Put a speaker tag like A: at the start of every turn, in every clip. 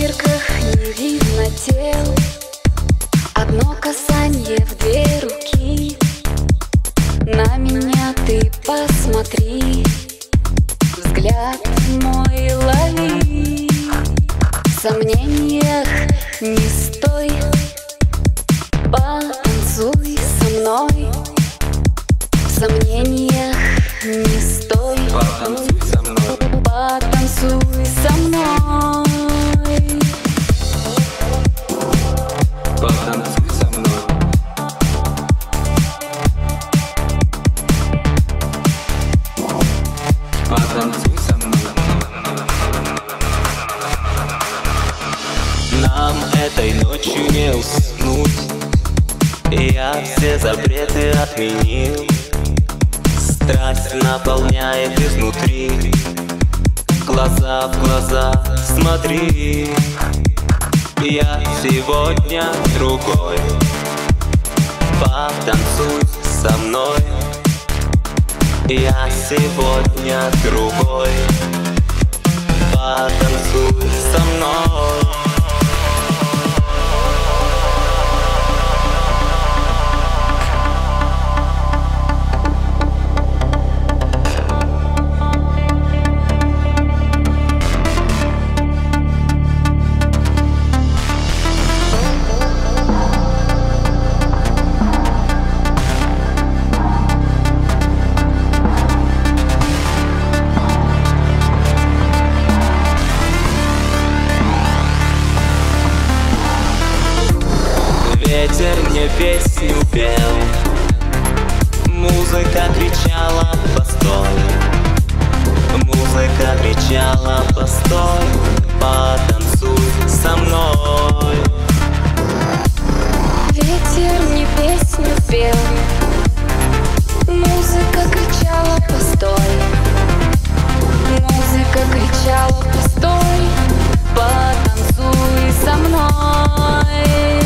A: сумерках не видно тел, одно касание в две руки. На меня ты посмотри, взгляд мой лови. В сомнениях не стой, потанцуй со мной. В сомнениях не стой,
B: потанцуй со мной.
A: Потанцуй со мной.
B: Потанцуй со мной. Потанцуй со мной. Нам этой ночью не уснуть. Я все запреты отменил. Страсть наполняет изнутри. Глаза в глаза смотри. Я сегодня другой. Потанцуй со мной. Я сегодня другой. Потанцуй со мной. Ветер мне песню пел, музыка кричала «Постой!» Музыка кричала «Постой!» Потанцуй со мной.
A: Ветер мне песню пел, музыка кричала «Постой!» Музыка кричала «Постой!» Потанцуй со мной.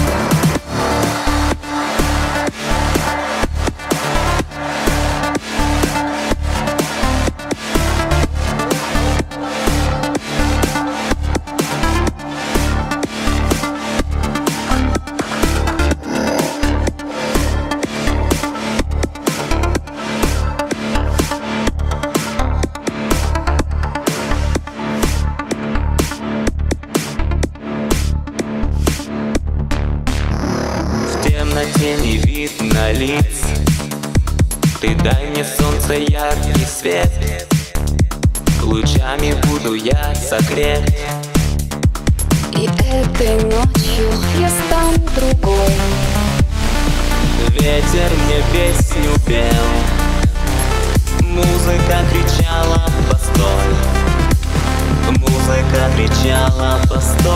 B: В темноте не видно лиц. Ты дай мне солнце яркий свет. Лучами буду я согрет.
A: И этой ночью я стану другой.
B: Ветер мне песню пел, музыка кричала «Постой!» Музыка кричала «Постой!»